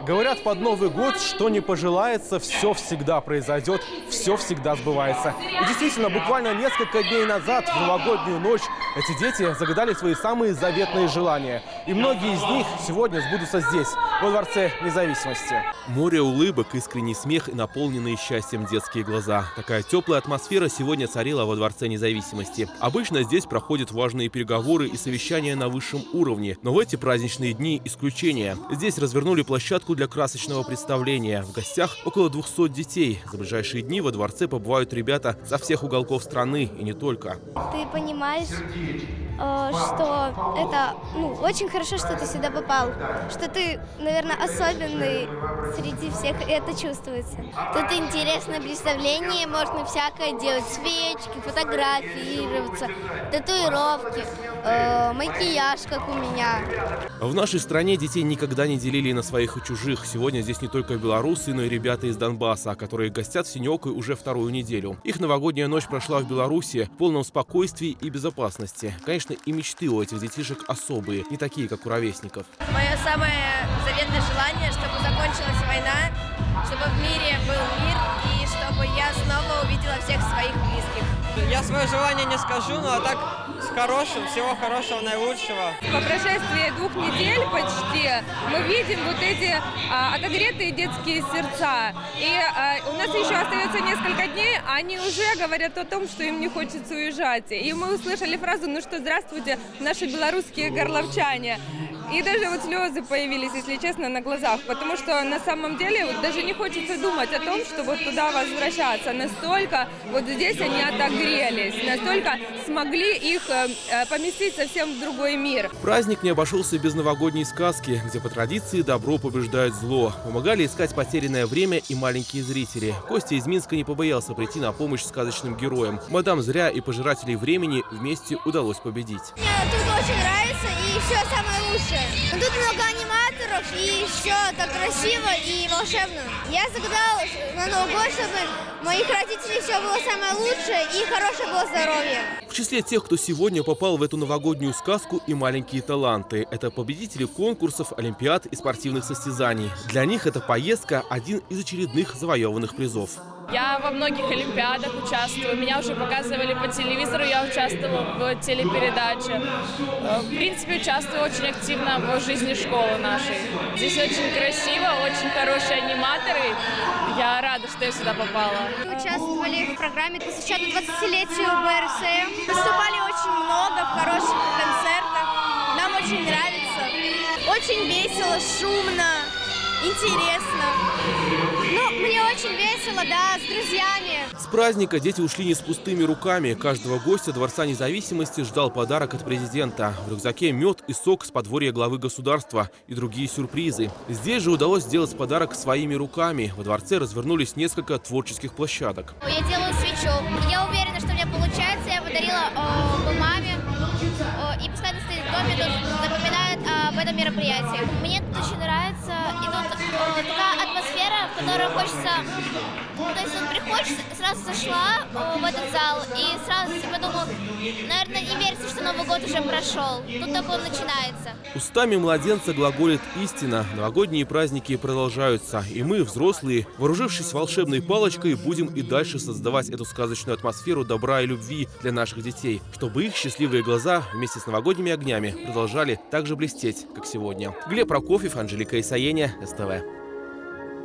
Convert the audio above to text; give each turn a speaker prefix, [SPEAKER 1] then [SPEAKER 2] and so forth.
[SPEAKER 1] Говорят, под Новый год, что не пожелается, все всегда произойдет, все всегда сбывается. И действительно, буквально несколько дней назад, в новогоднюю ночь, эти дети загадали свои самые заветные желания. И многие из них сегодня сбудутся здесь, во Дворце Независимости.
[SPEAKER 2] Море улыбок, искренний смех и наполненные счастьем детские глаза. Такая теплая атмосфера сегодня царила во Дворце Независимости. Обычно здесь проходят важные переговоры и совещания на высшем уровне. Но в эти праздничные дни исключение. Здесь развернули площадку для красочного представления. В гостях около 200 детей. За ближайшие дни во дворце побывают ребята со всех уголков страны и не только.
[SPEAKER 3] Ты понимаешь, что это очень хорошо, что ты сюда попал, что ты, наверное, особенный среди всех, и это чувствуется. Тут интересное представление, можно всякое делать, свечки, фотографироваться, татуировки, макияж, как у меня.
[SPEAKER 2] В нашей стране детей никогда не делили на своих и чужих. Сегодня здесь не только белорусы, но и ребята из Донбасса, которые гостят в Синеокой уже вторую неделю. Их новогодняя ночь прошла в Беларуси в полном спокойствии и безопасности. Конечно, и мечты у этих детишек особые, не такие, как у ровесников.
[SPEAKER 4] Мое самое заветное желание, чтобы закончилась война, чтобы в мире был мир и чтобы я снова увидела всех своих близких.
[SPEAKER 5] Я свое желание не скажу, но так с хорошим, всего хорошего, наилучшего.
[SPEAKER 6] По прошествии 2 недель почти мы видим вот эти отогретые детские сердца. И у нас еще остается несколько дней, они уже говорят о том, что им не хочется уезжать. И мы услышали фразу: ну что, здравствуйте, наши белорусские горловчане. И даже вот слезы появились, если честно, на глазах, потому что на самом деле вот даже не хочется думать о том, что вот туда возвращаться. Настолько вот здесь они отогрелись, настолько смогли их поместить совсем в другой мир.
[SPEAKER 2] Праздник не обошелся без новогодней сказки, где по традиции добро побеждает зло. Помогали искать потерянное время и маленькие зрители. Костя из Минска не побоялся прийти на помощь сказочным героям. Мадам Зря и пожирателей времени вместе удалось победить.
[SPEAKER 3] Мне тут очень нравится и все самое лучшее. Но тут много аниматоров и все так красиво и волшебно. Я загадала на Новый год, чтобы у моих родителей все было самое лучшее и хорошее было здоровье.
[SPEAKER 2] В числе тех, кто сегодня попал в эту новогоднюю сказку, и маленькие таланты. Это победители конкурсов, олимпиад и спортивных состязаний. Для них эта поездка – один из очередных завоеванных призов.
[SPEAKER 7] Я во многих олимпиадах участвую. Меня уже показывали по телевизору, я участвовала в телепередаче. В принципе, участвую очень активно в жизни школы нашей. Здесь очень красиво, очень хорошие аниматоры. Я рада, что я сюда попала.
[SPEAKER 3] Мы участвовали в программе, посвященной 20-летию БРСМ. Выступали очень много в хороших концертах. Нам очень нравится. Очень весело, шумно, интересно. Мне очень весело, да, с друзьями.
[SPEAKER 2] С праздника дети ушли не с пустыми руками. Каждого гостя Дворца Независимости ждал подарок от президента. В рюкзаке мед и сок с подворья главы государства и другие сюрпризы. Здесь же удалось сделать подарок своими руками. Во дворце развернулись несколько творческих площадок.
[SPEAKER 3] Я делаю свечу. Я уверена, что у меня получается. Я подарила маме. И постоянно стоит в доме, напоминает об этом мероприятии. Мне тут очень нравится. И тут такая атмосфера, в которой хочется... То есть вот приходишь, сразу зашла в этот зал и сразу подумала, наверное, не верится, что Новый год уже прошел. Тут только он начинается.
[SPEAKER 2] Устами младенца глаголит истина. Новогодние праздники продолжаются. И мы, взрослые, вооружившись волшебной палочкой, будем и дальше создавать эту сказочную атмосферу добра и любви для наших детей, чтобы их счастливые глаза вместе с новогодними огнями продолжали так же блестеть, как сегодня. Глеб Прокофьев, Анжелика Исаеня, СТВ.